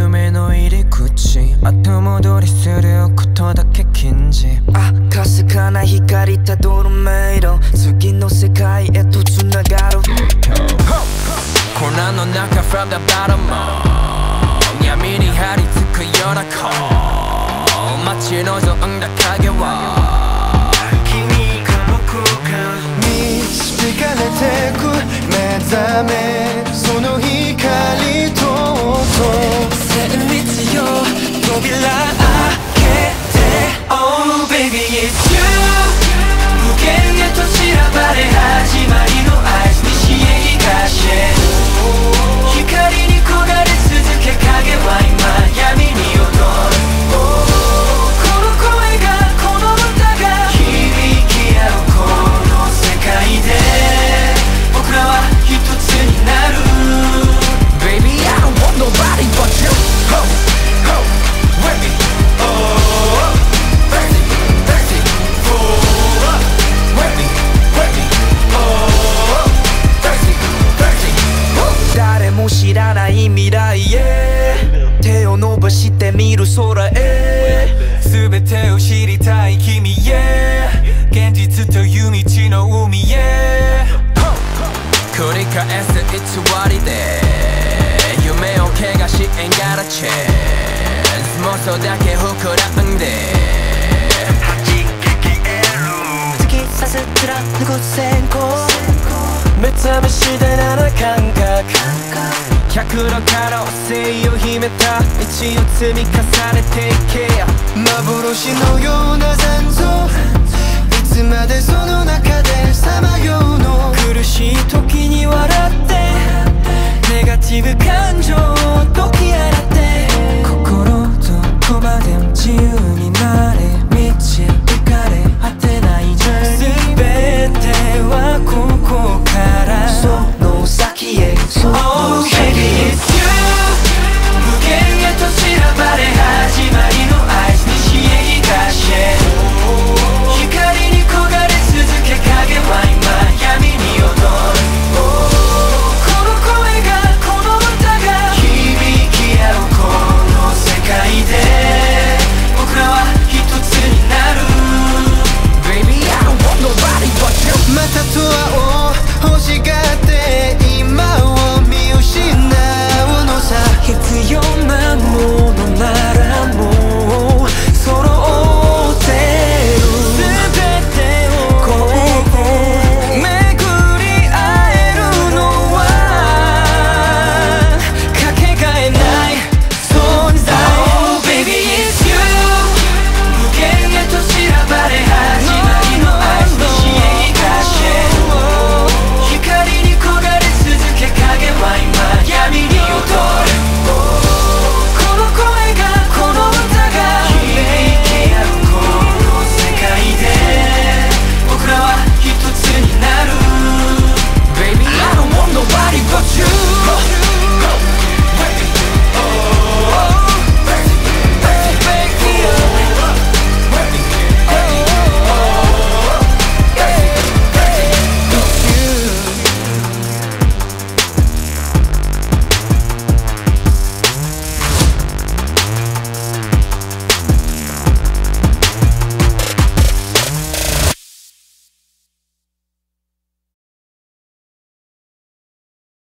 目の入り口後戻りすることだけ禁じかすかな光たどる迷路次の世界へとつながる混乱の中 from the bottom 闇に張り付くような子待ち望んだ影は君か僕か導かれてく目覚めその光と音旋律よ扉開けて Oh baby it's you 無限へと散らばれ始まりの合図西へ東へ光に焦がれ続け影は今闇に踊るこの声がこの歌が響き合うこの世界で僕らは一つになる Baby I don't want nobody but you Ho, ho, with me Oh, thirsty, thirsty Oh, with me, with me Oh, thirsty, thirsty 誰も知らない未来へ手を伸ばしてみる空へ全てを知りたい君へ現実という道の海へ繰り返す偽りで夢を怪我し Ain't got a chance 妄想だけ膨らんで弾け消える突き刺す貫く線香目覚ましでなら感覚100の可能性を秘めた道を積み重ねていけ幻のような残像いつまでその中でさまようの苦しい時に笑ってネガティブ感情を解き